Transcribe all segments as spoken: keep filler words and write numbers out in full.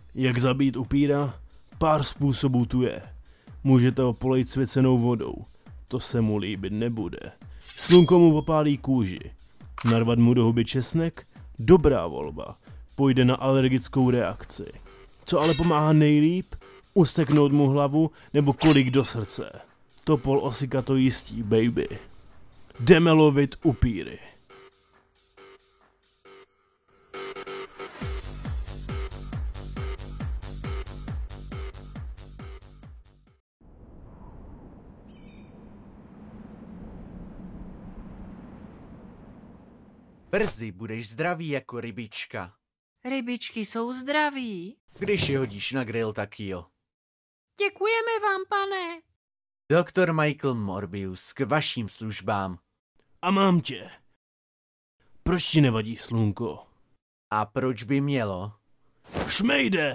Jak zabít upíra? Pár způsobů tu je. Můžete ho polejt svěcenou vodou. To se mu líbit nebude. Slunko mu popálí kůži. Narvat mu do huby česnek? Dobrá volba. Pojde na alergickou reakci. Co ale pomáhá nejlíp? Useknout mu hlavu nebo kolik do srdce. Topol Osika to jistí, baby. Jdeme lovit upíry. Brzy budeš zdravý jako rybička. Rybičky jsou zdraví. Když ji hodíš na grill, tak jo. Děkujeme vám, pane. Doktor Michael Morbius, k vaším službám. A mám tě. Proč ti nevadí slunko? A proč by mělo? Šmejde!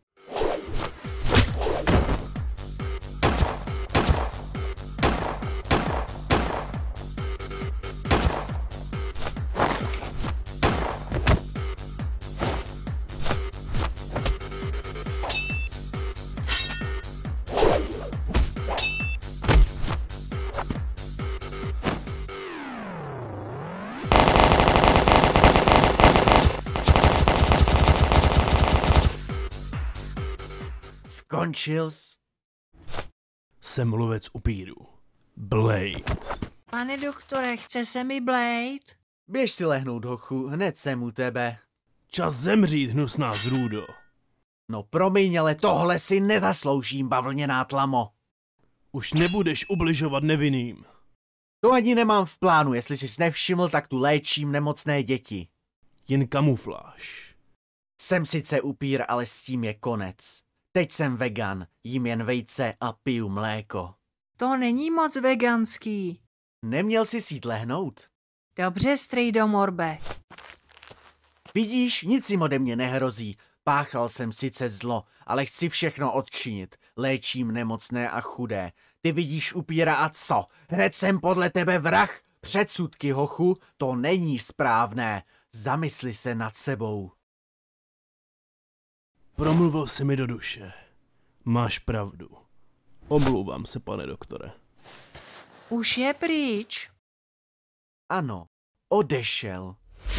Skončil jsi? Jsem lovec upírů. Blade. Pane doktore, chce se mi Blade? Běž si lehnout, hochu, hned jsem u tebe. Čas zemřít, hnusná zrůdo. No promiň, ale tohle si nezasloužím, bavlněná tlamo. Už nebudeš ubližovat nevinným. To ani nemám v plánu, jestli jsi nevšiml, tak tu léčím nemocné děti. Jen kamufláž. Jsem sice upír, ale s tím je konec. Teď jsem vegan, jím jen vejce a piju mléko. To není moc veganský. Neměl jsi jít lehnout? Dobře, strejdo Morbe. Vidíš, nic jim ode mě nehrozí. Páchal jsem sice zlo, ale chci všechno odčinit. Léčím nemocné a chudé. Ty vidíš upíra a co? Hned jsem podle tebe vrah? Předsudky, hochu, to není správné. Zamysli se nad sebou. Promluvil jsi mi do duše. Máš pravdu. Omlouvám se, pane doktore. Už je pryč. Ano, odešel.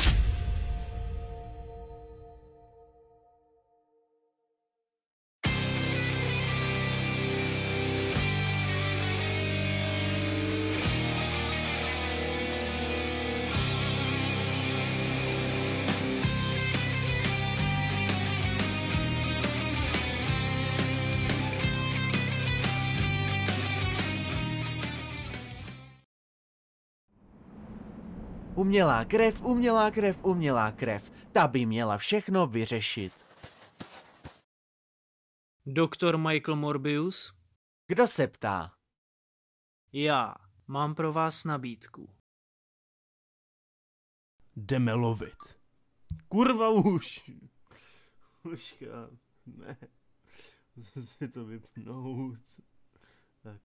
Umělá krev, umělá krev, umělá krev. Ta by měla všechno vyřešit. Doktor Michael Morbius? Kdo se ptá? Já. Mám pro vás nabídku. Jdeme lovit. Kurva už. Počkám. Ne. Zase to vypnout.